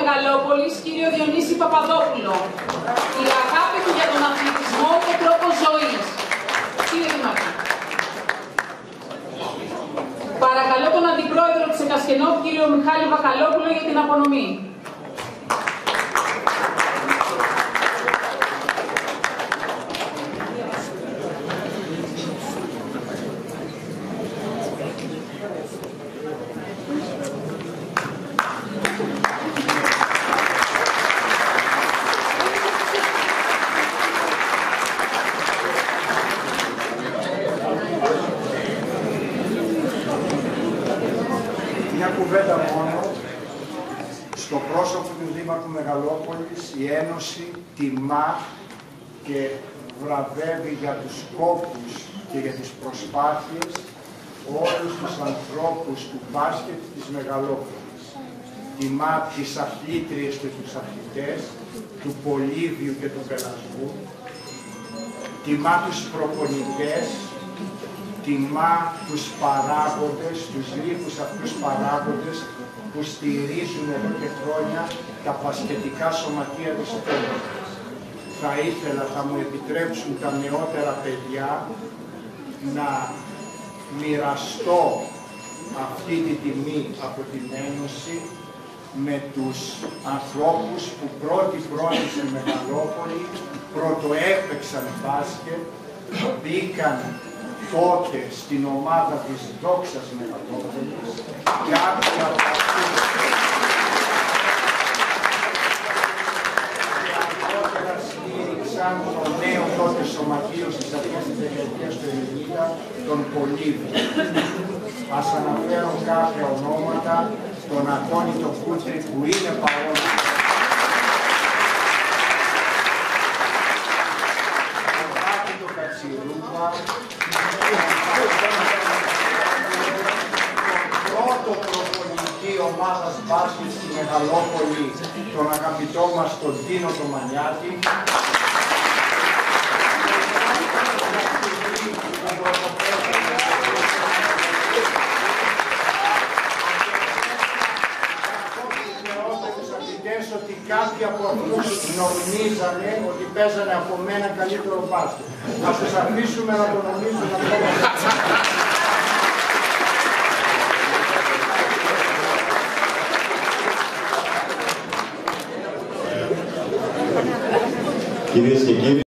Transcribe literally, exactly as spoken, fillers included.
Μεγαλόπολης, κύριο Διονύση Παπαδόπουλο. Η αγάπη του για τον αθλητισμό και τρόπο ζωής. Κύριε Δημάρχη. Παρακαλώ τον Αντιπρόεδρο της Εκασκενόφ, κύριο Μιχάλη Βακαλόπουλο, για την απονομή. Μια κουβέντα μόνο. Στο πρόσωπο του Δήμαρχου Μεγαλόπολης η Ένωση τιμά και βραβεύει για τους σκόπους και για τις προσπάθειες όλους τους ανθρώπους του μπάσκετ της Μεγαλόπολης. Τιμά τις αθλήτριες και τους αθλητές του Πολύβιου και του Πελασβού. Τιμά τους προπονητές. Τιμά τους παράγοντες, τους λίγους αυτούς παράγοντες που στηρίζουν εδώ και χρόνια τα μπασκετικά σωματεία της πόλης. Θα ήθελα, θα μου επιτρέψουν τα νεότερα παιδιά να μοιραστώ αυτή τη τιμή από την Ένωση με τους ανθρώπους που πρώτοι-πρώτοι στη Μεγαλόπολη πρωτοέπαιξαν μπάσκετ, μπήκαν τότε στην ομάδα της Δόξας Μεγαλόπολης. Κάποιοι από αυτούς αργότερα στήριξαν το νέο τότε σωματείο στις αρχές της δεκαετίας του εβδομήντα, τον Πολύβιο. Ας αναφέρω κάποια ονόματα, τον Αντώνη τον Κούτρη που είναι παρόν. Τον Άκη τον Κατσιρούβα, πρώτο προπονητή ομάδας μπάσκετ στη Μεγαλόπολη, τον αγαπητό μας τον Τίνο τον Μανιάτη. Ότι κάποιοι από αυτούς νομίζανε ότι παίζανε από μένα καλύτερο μπάσκετ. Ας τους αφήσουμε να το νομίζουν ακόμα. Κυρίες και κύριοι,